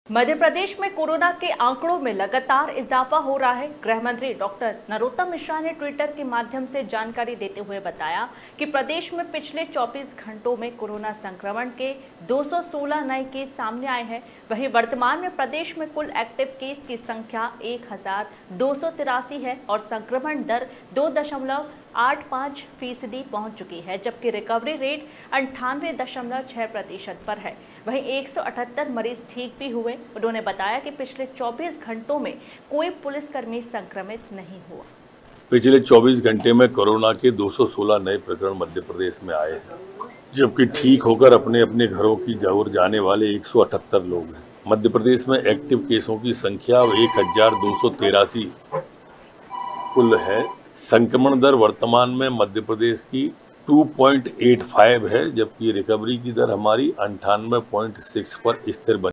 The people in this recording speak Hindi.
मध्य प्रदेश में कोरोना के आंकड़ों में लगातार इजाफा हो रहा है। गृह मंत्री डॉक्टर नरोत्तम मिश्रा ने ट्विटर के माध्यम से जानकारी देते हुए बताया कि प्रदेश में पिछले 24 घंटों में कोरोना संक्रमण के 216 नए केस सामने आए हैं। वहीं वर्तमान में प्रदेश में कुल एक्टिव केस की संख्या 1283 है और संक्रमण दर 2.85% पहुंच चुकी है, जबकि रिकवरी रेट 98.6% पर है। वहीं 178 मरीज ठीक भी हुए। उन्होंने बताया कि पिछले 24 घंटों में कोई पुलिसकर्मी संक्रमित नहीं हुआ। पिछले 24 घंटे में कोरोना के 216 नए प्रकरण मध्य प्रदेश में आए हैं, जबकि ठीक होकर अपने अपने घरों की ओर जाने वाले 178 लोग हैं। मध्य प्रदेश में एक्टिव केसों की संख्या 1283 कुल है। संक्रमण दर वर्तमान में मध्य प्रदेश की 2.85 है, जबकि रिकवरी की दर हमारी 98.6 पर स्थिर बनी।